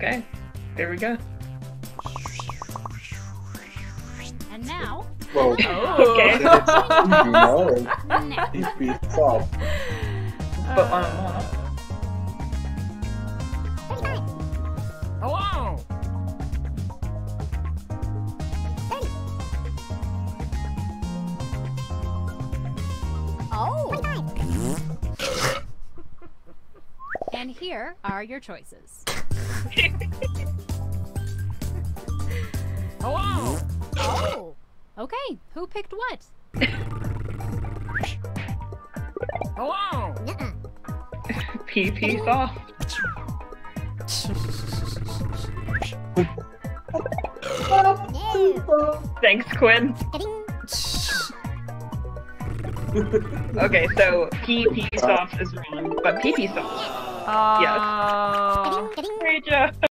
Okay, there we go. And now, Well, Okay. no, now. peepee soft. But on Hello! Oh! And here are your choices. Hello! Oh! Okay, who picked what? Hello! PP soft. Thanks, Quinn. Okay, so PP soft is wrong, but PP soft. Yes. Great job.